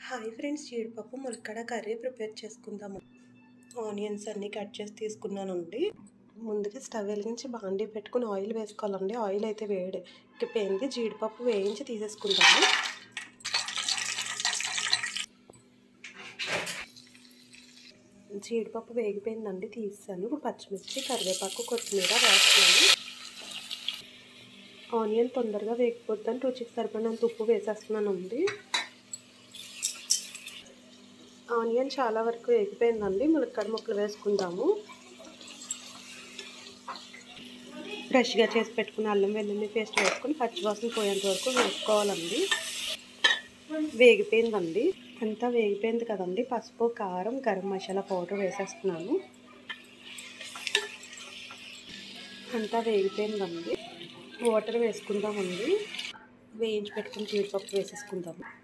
Hi friends, జీడిపప్పు ములక్కడ curry prepare చేసుకుందాము. ఆనియన్స్ అన్నీ కట్ చేసి తీసుకున్నానండి. ముందుగా స్టవ్ వెలిగించి బాండీ పెట్టుకుని ఆయిల్ వేసుకోవాలండి. ఆయిల్ అయితే వేడికిపోయింది. జీడిపప్పు వేయించి తీసేసుకుంటాము. జీడిపప్పు వేగిపోయిందండి, తీసాను. ఇప్పుడు పచ్చిమిర్చి, కరివేపాకు, కొత్తిమీర వేస్తున్నాను. ఆనియన్ తొందరగా వేగిపోద్దని రుచికి సరిపడినంత ఉప్పు వేసేస్తున్నానండి. ఆనియన్ చాలా వరకు వేగిపోయిందండి. ములక్కాడ ముక్కలు వేసుకుందాము. ఫ్రెష్గా చేసి పెట్టుకుని అల్లం వెల్లుల్లి పేస్ట్ వేసుకుని పచ్చివాసన పోయేంత వరకు వేసుకోవాలండి. వేగిపోయిందండి, అంతా వేగిపోయింది కదండి. పసుపు, కారం, గరం మసాలా పౌడర్ వేసేస్తున్నాను. అంతా వేగిపోయిందండి. వాటర్ వేసుకుందామండి. వేయించి పెట్టుకుని జీడిపప్పు వేసేసుకుందాము.